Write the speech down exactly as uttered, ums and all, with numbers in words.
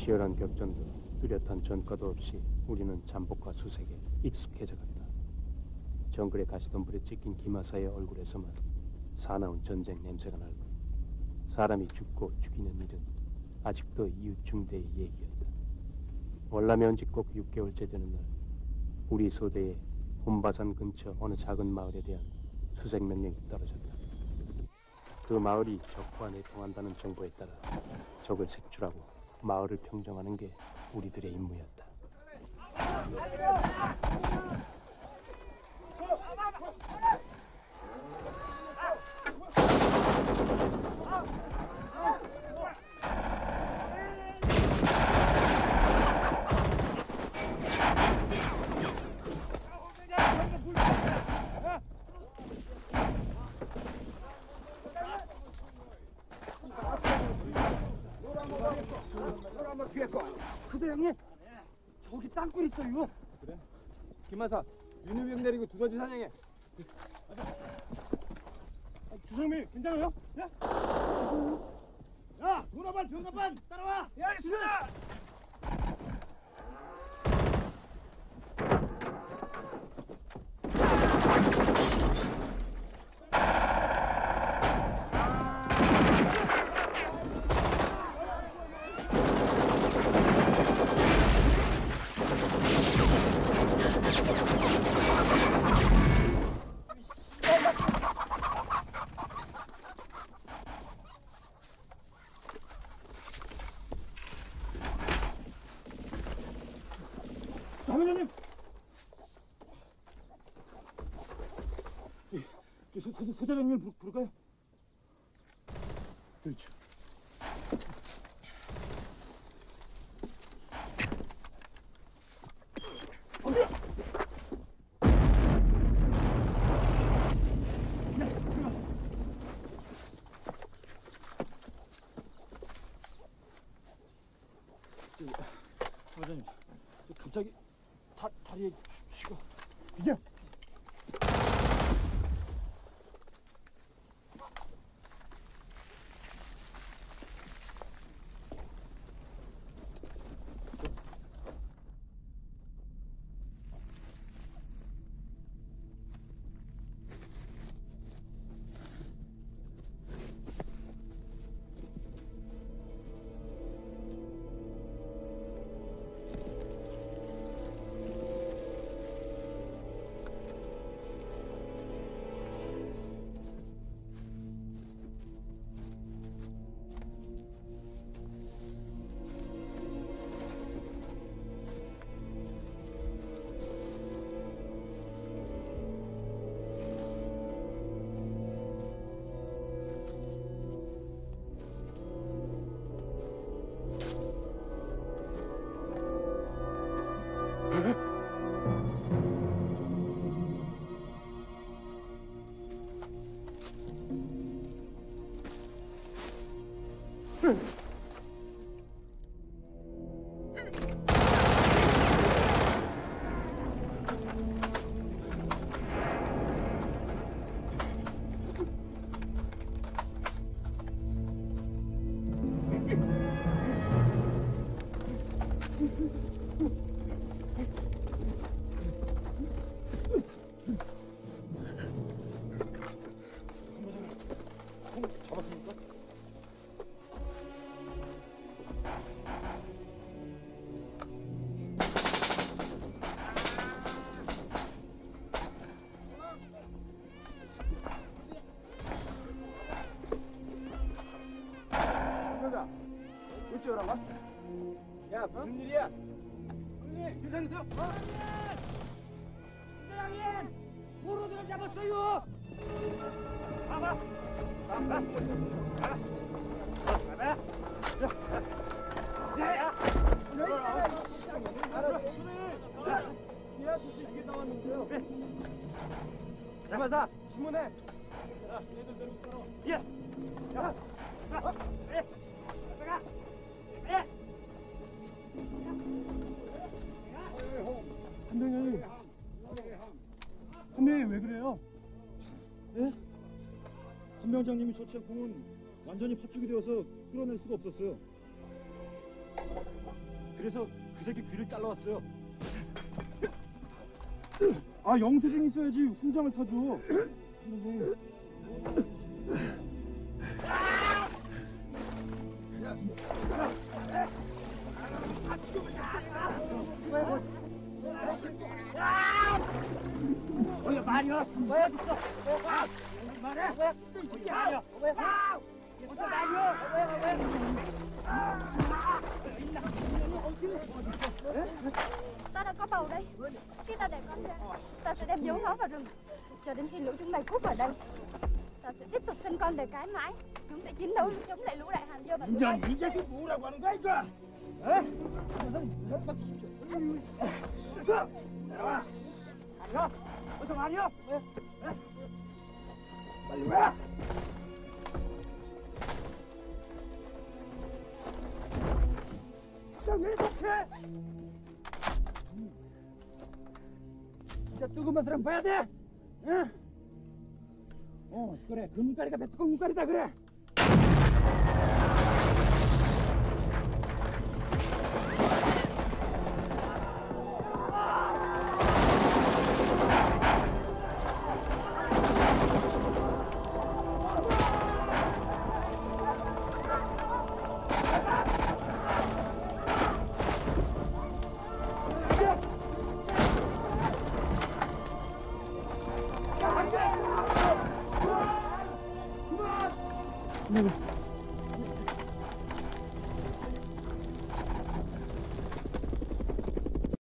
치열한 격전도 뚜렷한 전과도 없이 우리는 잠복과 수색에 익숙해져 갔다. 정글의 가시덤불에 찍힌 기마사의 얼굴에서만 사나운 전쟁 냄새가 날 뿐 사람이 죽고 죽이는 일은 아직도 이웃 중대의 얘기였다. 월남에 지 꼭 육 개월째 되는 날 우리 소대에 혼바산 근처 어느 작은 마을에 대한 수색 명령이 떨어졌다. 그 마을이 적과 내통한다는 정보에 따라 적을 색출하고 마을을 평정하는 게 우리들의 임무였다. 그대 형님, 저기 땅굴 있어요. 그래? 김마사, 윤우병 내리고 두더지 사냥해. 주성민, 괜찮아요? 야! 야, 도라반, 병갑반, 따라와! 예, 알겠습니다! 사무장님! 소대장님을 부를까요? 그렇죠. 사무장님, 갑자기 다, 다리에 쥐가... 이게? 잡았습니까? 여자, 어찌 오란가? 야, 무슨 일이야? 형님, 괜찮으세요? 어? 사장님! 포로들을 잡았어요! 봐봐! 봐봐! 봐봐! 봐봐! 자야! 알아, 수리! 야, 무슨 이게 나왔는데요? 야마사, 신문해! 야, 얘들 데리고 따라와. 예! 야! 자! 예! 가자! 예! 한병이 한병이 왜 그래요? 예? 한병장님이 처치한 공은 완전히 팥죽이 되어서 끌어낼 수가 없었어요. 그래서 그 새끼 귀를 잘라왔어요. 아 영수증 있어야지 훈장을 타줘. 뭐야 말이야? 뭐야 진짜? 뭐야? 말해? 뭐야? 이 새끼 말이야? 뭐야? 무슨 말이야? 뭐야? Ta đã có bầu đây. Khi ta để con ra, ta sẽ đem giấu nó vào rừng cho đến khi lũ chúng mày cút vào đây. Ta sẽ tiếp tục sinh con đời cái mãi. Chúng sẽ chiến đấu chống lại lũ đại hàn vô và 인자 이 자식 뭐라고 하는 거야 이거? 에? 됐어! 내려와! 아니야! 어서 아니야! 에? 빨리 와! 왜 이렇게? 진짜 뜨거운 사람 봐야 돼! 응? 어 그래 그 눈가리가 메뚜껑 눈가리다 그래! 그만!